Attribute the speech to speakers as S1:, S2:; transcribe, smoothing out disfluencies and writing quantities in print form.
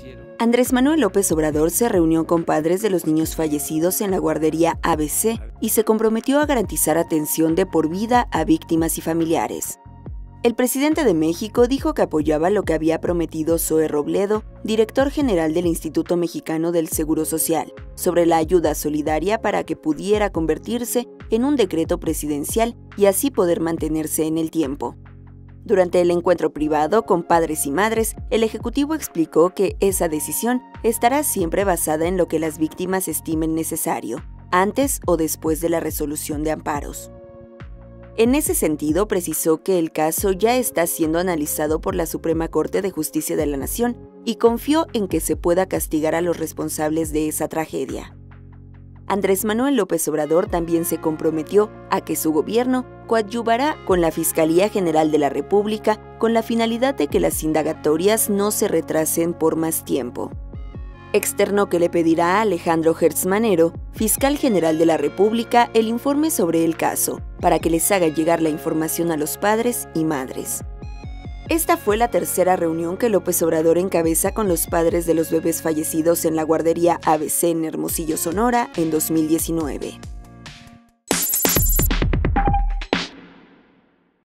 S1: Andrés Manuel López Obrador se reunió con padres de los niños fallecidos en la guardería ABC y se comprometió a garantizar atención de por vida a víctimas y familiares. El presidente de México dijo que apoyaba lo que había prometido Zoe Robledo, director general del Instituto Mexicano del Seguro Social, sobre la ayuda solidaria para que pudiera convertirse en un decreto presidencial y así poder mantenerse en el tiempo. Durante el encuentro privado con padres y madres, el Ejecutivo explicó que esa decisión estará siempre basada en lo que las víctimas estimen necesario, antes o después de la resolución de amparos. En ese sentido, precisó que el caso ya está siendo analizado por la Suprema Corte de Justicia de la Nación y confió en que se pueda castigar a los responsables de esa tragedia. Andrés Manuel López Obrador también se comprometió a que su gobierno coadyuvará con la Fiscalía General de la República con la finalidad de que las indagatorias no se retrasen por más tiempo. Externó que le pedirá a Alejandro Gertz Manero, fiscal general de la República, el informe sobre el caso, para que les haga llegar la información a los padres y madres. Esta fue la tercera reunión que López Obrador encabeza con los padres de los bebés fallecidos en la guardería ABC en Hermosillo, Sonora, en 2019.